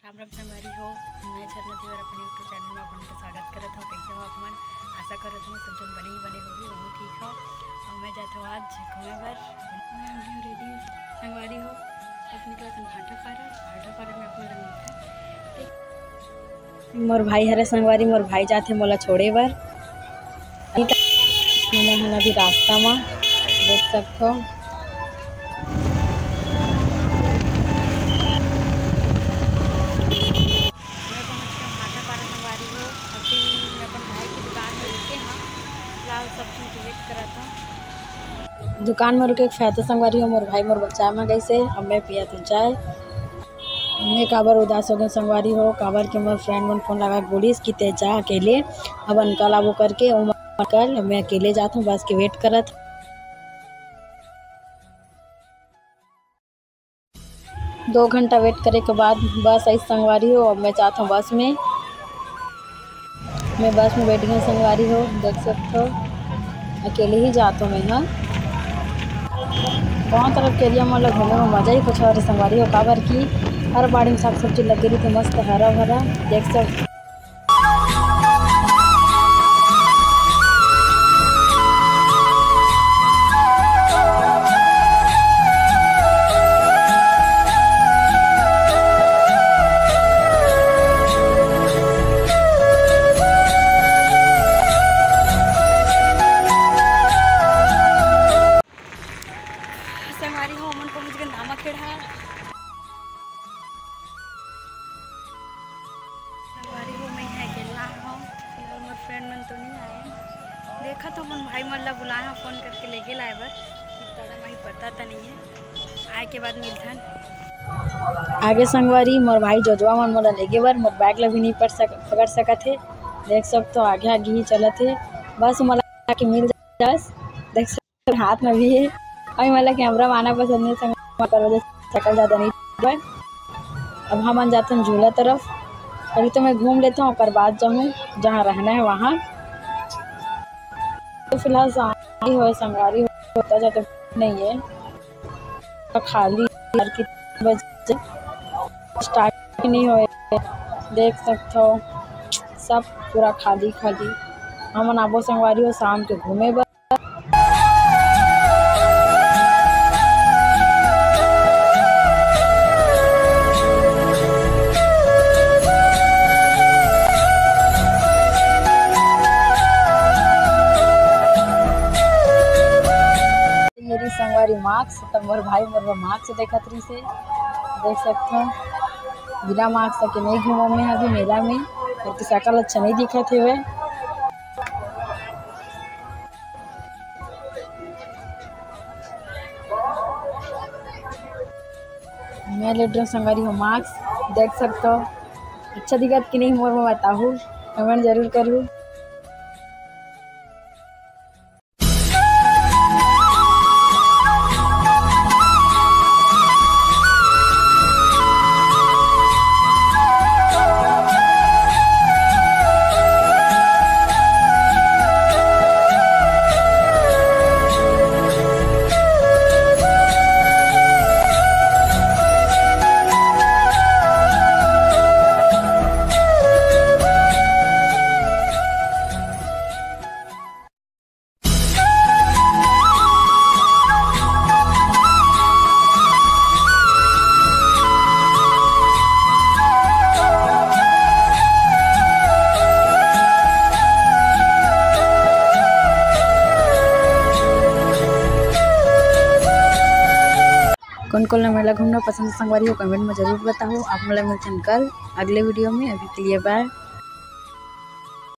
राम राम संगवारी हो। मैं झरना देवर अपने यूट्यूब चैनल में अपन का स्वागत करत हूँ। कैसे हो आप मन? आशा करत हूँ सब जन बने होगी, वही ठीक हो। और मैं जाता हूँ आज घूमे पर। मैं हो गई रेडी संगवारी हो। अब निकला था भाटा फारा में अपना मिलता है। मोर भाई हरे संगवारी, मोर भाई जाते मोला छोड़े बर। मैं अभी रास्ता में देख सकते हो। दुकान में रुके फायदा संगवारी हो। मोर भाई मोर बच्चा में गई से अब मैं पिया तो चाय। मैं काबर उदास हो गए संगवारी हो, काबर के मोर फ्रेंड मन फोन लगा बोलिस कि ते जा अकेले अब अंकल आबो करके कल मैं अकेले जाता हूँ, बस के वेट करत। 2 घंटा वेट करे के बाद बस आई संगवारी हो। अब मैं जाता हूँ बस में। मैं बस में बैठ गई संगवारी हो, देख सकते हो। अकेले ही जाता हूँ मैं। हाँ, गाँव तरफ के एरिया में घूमने में मज़ा ही कुछ और संगवारी हो, काबर की हर बाड़ी में साग सब्जी लगी रही थी, मस्त हरा भरा देख सकते। संगवारी हो मन को मुझे नामा खेड़ा संगवारी हो। मैं है अकेला हूँ, फिलहाल मोर फ्रेंड मन तो नहीं आए। देखा तो मन भाई मन ला बुलाया फ़ोन करके लेके लाए बर, थोड़ा मैं पता तो नहीं है। आए के बाद मिलथन आगे संगवारी। मोर भाई जोजवा मन मोला लेगे बर, मोर बैग ला भी नहीं पकड़ सकत है। देख सकते तो आगे आगे ही चलत है, बस मोला के मिल जास। देख सकते हाथ में भी है। अभी मतलब कैमरा आना पसंद नहीं संग कर वजह सकल ज़्यादा नहीं। अब हम जाते हैं झूला तरफ। अभी तो मैं घूम लेता हूँ और बाद जाऊँ जहाँ रहना है वहाँ। तो फिलहाल शादी हो संगवारी होता जाता नहीं है, तो खाली बजे स्टार्ट नहीं हो। देख सकते हो सब पूरा खाली खाली। हम आबो संगवारी हो शाम के घूमे बर। मेरी संगवारी मार्क्स तब मोर भाई मोर मार्क्स देखत रही से देख सकते हो। बिना मार्क्स के नहीं घूमो में अभी मेला में, क्योंकि शकल अच्छा नहीं दिखत है। वे मैं ले रही हूँ संगवारी हो मार्क्स, देख सकते हो। अच्छा दिखत कि नहीं मोर में बताओ, कमेंट जरूर करूँ। कौन ला मेला घूमना पसंद संगवारी हो कमेंट में जरूर बताओ। आप मेला मिलते हैं कल अगले वीडियो में। अभी के लिए बाय।